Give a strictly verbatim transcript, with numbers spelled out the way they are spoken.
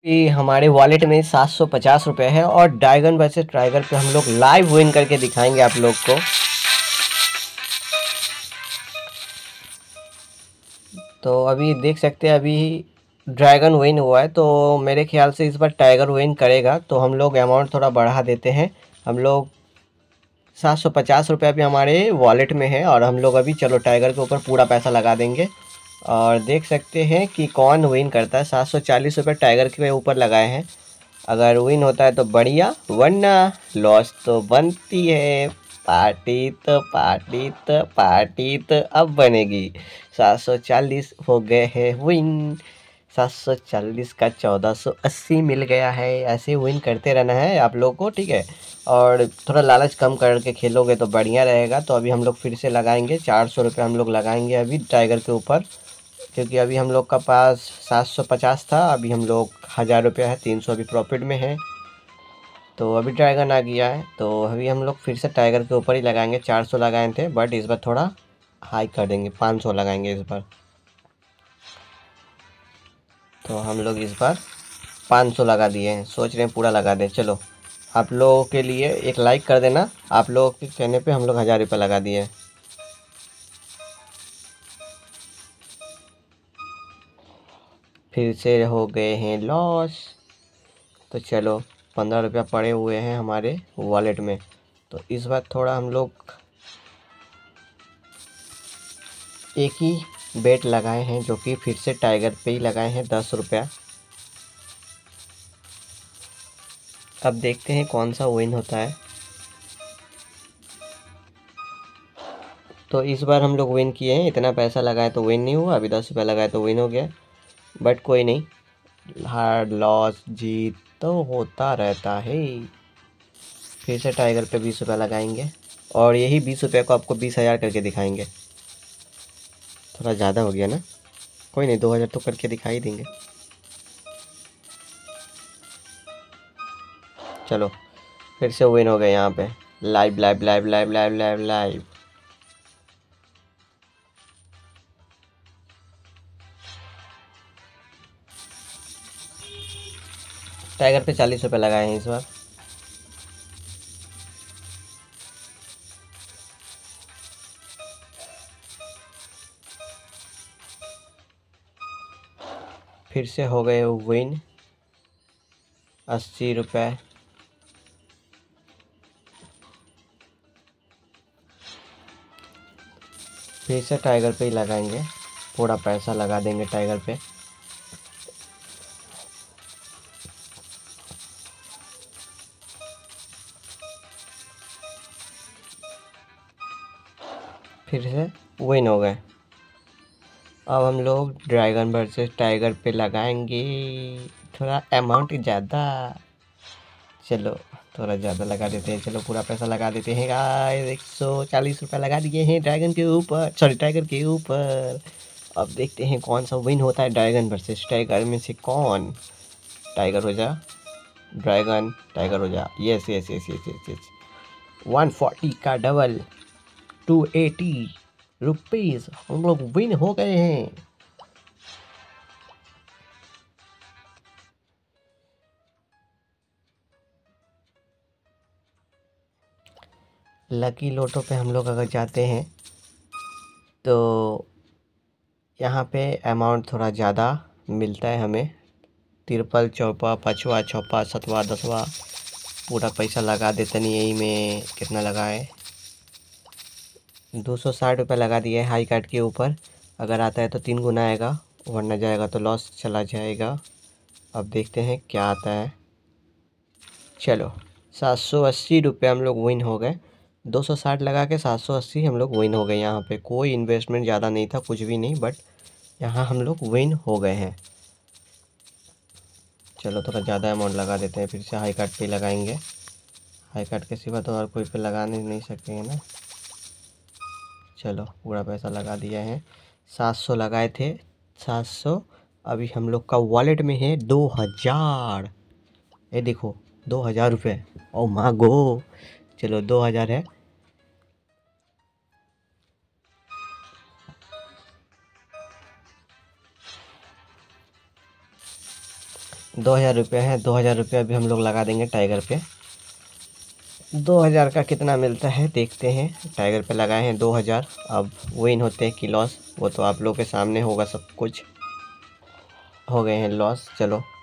कि हमारे वॉलेट में सात सौ पचास रुपये है और ड्रैगन वर्सेस टाइगर पे हम लोग लाइव विन करके दिखाएंगे आप लोग को। तो अभी देख सकते हैं अभी ड्रैगन विन हुआ है, तो मेरे ख्याल से इस बार टाइगर विन करेगा। तो हम लोग अमाउंट थोड़ा बढ़ा देते हैं। हम लोग सात सौ पचास रुपये अभी हमारे वॉलेट में है और हम लोग अभी चलो टाइगर के ऊपर पूरा पैसा लगा देंगे और देख सकते हैं कि कौन विन करता है। सात सौ चालीस रुपये टाइगर के ऊपर लगाए हैं। अगर विन होता है तो बढ़िया, वरना लॉस तो बनती है। पार्टी तो पार्टी तो पार्टी तो अब बनेगी। सात सौ चालीस हो गए हैं विन। सात सौ चालीस का चौदह सौ अस्सी मिल गया है। ऐसे विन करते रहना है आप लोग को, ठीक है। और थोड़ा लालच कम करके खेलोगे तो बढ़िया रहेगा। तो अभी हम लोग फिर से लगाएंगे चार सौ रुपये हम लोग लगाएंगे अभी टाइगर के ऊपर, क्योंकि अभी हम लोग का पास सात सौ पचास था। अभी हम लोग हज़ार रुपया है, तीन सौ अभी प्रॉफिट में है। तो अभी ड्रैगन आ गया है, तो अभी हम लोग फिर से टाइगर के ऊपर ही लगाएंगे। चार सौ लगाए थे बट इस बार थोड़ा हाई कर देंगे, पाँच सौ लगाएंगे इस बार। तो हम लोग इस बार पाँच सौ लगा दिए हैं, सोच रहे हैं पूरा लगा दें। चलो आप लोगों के लिए एक लाइक कर देना। आप लोगों के कहने पे हम लोग हज़ार रुपये लगा दिए हैं। फिर से हो गए हैं लॉस। तो चलो पंद्रह रुपया पड़े हुए हैं हमारे वॉलेट में। तो इस बार थोड़ा हम लोग एक ही बेट लगाए हैं, जो कि फिर से टाइगर पे ही लगाए हैं, दस रुपया। अब देखते हैं कौन सा विन होता है। तो इस बार हम लोग विन किए हैं। इतना पैसा लगाए तो विन नहीं हुआ, अभी दस रुपया लगाए तो विन हो गया। बट कोई नहीं, हार लॉस जीत तो होता रहता है। फिर से टाइगर पे बीस रुपया लगाएंगे और यही बीस रुपये को आपको बीस हज़ार करके दिखाएंगे। थोड़ा ज़्यादा हो गया ना, कोई नहीं, दो हज़ार तो करके दिखाई देंगे। चलो फिर से विन हो गए यहाँ पे। Live live live live live live live tiger पे चालीस रुपये लगाए हैं इस बार। फिर से हो गए विन अस्सी रुपये। फिर से टाइगर पे ही लगाएंगे, पूरा पैसा लगा देंगे टाइगर पे। फिर से विन हो गए। अब हम लोग ड्रैगन वर्सेस टाइगर पे लगाएंगे थोड़ा अमाउंट ज़्यादा। चलो थोड़ा ज़्यादा लगा देते हैं, चलो पूरा पैसा लगा देते हैं गाइस। एक सौ चालीस रुपये लगा दिए हैं ड्रैगन के ऊपर, सॉरी टाइगर के ऊपर। अब देखते हैं कौन सा विन होता है ड्रैगन वर्सेस टाइगर में से। कौन टाइगर हो जा, ड्रैगन टाइगर हो जा। Yes yes yes yes yes yes one forty का डबल, टू एटी रुपीज़ हम लोग विन हो गए हैं। लकी लोटो पे हम लोग अगर जाते हैं तो यहाँ पे अमाउंट थोड़ा ज़्यादा मिलता है हमें। तिरपल चौपा पाँचवा छपा सतवा दसवा पूरा पैसा लगा देते नहीं। यही में कितना लगाए, दो सौ साठ रुपये लगा दिए हाई कार्ड के ऊपर। अगर आता है तो तीन गुना आएगा, वरना जाएगा तो लॉस चला जाएगा। अब देखते हैं क्या आता है। चलो सात सौ अस्सी रुपये हम लोग विन हो गए। दो सौ साठ लगा के सात सौ अस्सी हम लोग विन हो गए। यहाँ पे कोई इन्वेस्टमेंट ज़्यादा नहीं था, कुछ भी नहीं, बट यहाँ हम लोग विन हो गए हैं। चलो थोड़ा ज़्यादा अमाउंट लगा देते हैं, फिर से हाई कार्ड पे लगाएंगे। हाई कार्ड के सिवा तो और कोई पे लगाने नहीं सकेंगे ना। चलो पूरा पैसा लगा दिया है। सात सौ लगाए थे, सात सौ। अभी हम लोग का वॉलेट में है दो हज़ार। ये देखो दो हज़ार रुपये। ओ माँ गो, चलो दो हज़ार है। दो हज़ार रुपये है, दो हज़ार रुपये अभी हम लोग लगा देंगे टाइगर पे। दो हज़ार का कितना मिलता है देखते हैं। टाइगर पे लगाए हैं दो हज़ार। अब विन होते हैं कि लॉस वो तो आप लोग के सामने होगा सब कुछ। हो गए हैं लॉस। चलो